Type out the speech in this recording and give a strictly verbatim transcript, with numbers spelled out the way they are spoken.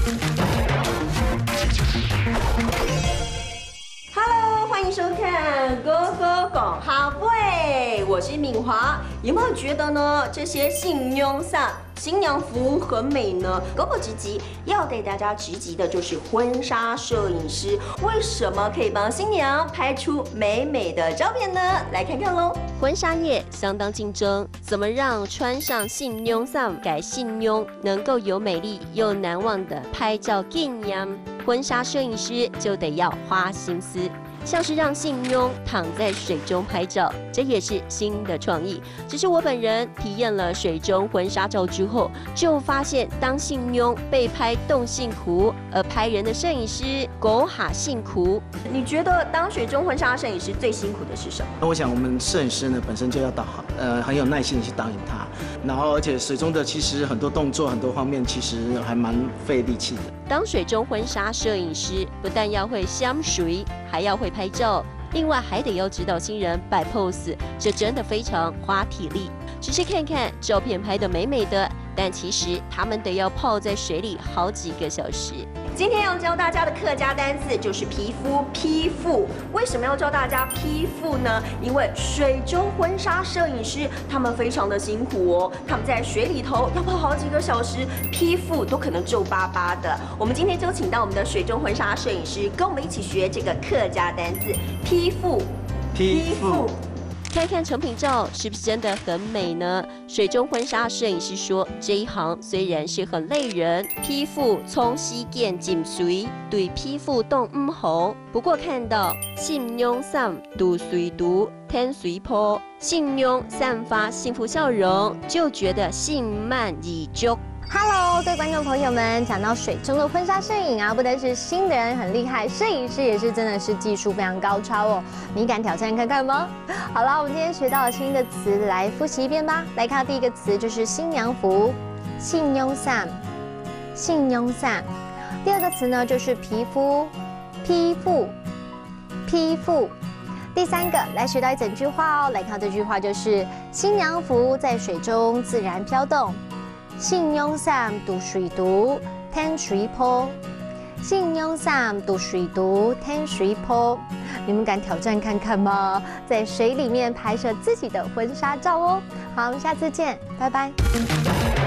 Hello， 欢迎收看《哥哥讲哈会》，我是敏华。有没有觉得呢？这些信用上新娘服很美呢？哥哥直击要带大家直击的就是婚纱摄影师，为什么可以帮新娘拍出美美的照片呢？来看看喽。 婚纱业相当竞争，怎么让穿上信用上改信用能够有美丽又难忘的拍照经验？婚纱摄影师就得要花心思。像是让信用躺在水中拍照，这也是新的创意。只是我本人体验了水中婚纱照之后，就发现当信用被拍动性苦，而拍人的摄影师狗哈辛苦。 你觉得当水中婚纱摄影师最辛苦的是什么？ 那我想我们摄影师呢本身就要导呃很有耐心的去导引他，然后而且水中的其实很多动作很多方面其实还蛮费力气的。 当水中婚纱摄影师不但要会香水，还要会拍照，另外还得要指导新人摆 pose， 这真的非常花体力。只是看看照片拍得美美的，但其实他们得要泡在水里好几个小时。 今天要教大家的客家单字就是皮肤批复。为什么要教大家批复呢？因为水中婚纱摄影师他们非常的辛苦哦，他们在水里头要泡好几个小时，皮肤都可能皱巴巴的。我们今天就请到我们的水中婚纱摄影师，跟我们一起学这个客家单字批复。 批复。 看看成品照是不是真的很美呢？水中婚纱摄影师说，这一行虽然是很累人，皮肤从西见进水，对皮肤动唔好。不过看到信用上度水毒天水坡，信用散发幸福笑容，就觉得心满意足。 Hello， 各位观众朋友们，讲到水中的婚纱摄影啊，不单是新的人很厉害，摄影师也是真的是技术非常高超哦。你敢挑战看看吗？好了，我们今天学到了新的词，来复习一遍吧。来看第一个词就是新娘服，信用伞，信用伞。第二个词呢就是皮肤，批复，批复。第三个来学到一整句话哦，来看这句话就是新娘服在水中自然飘动。信用伞渡水渡天水坡，信用伞渡水渡天水坡，你们敢挑战看看吗？在水里面拍摄自己的婚纱照哦。好，我们下次见，拜拜。